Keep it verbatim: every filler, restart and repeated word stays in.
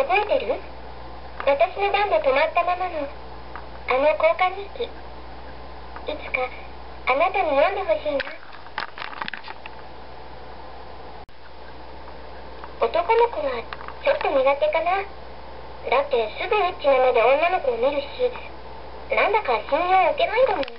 覚えてる？私の番で止まったままのあの交換日記。いつかあなたに読んでほしいな。男の子はちょっと苦手かな。だってすぐエッチな目で女の子を見るし、なんだか信用を受けないんだもんね。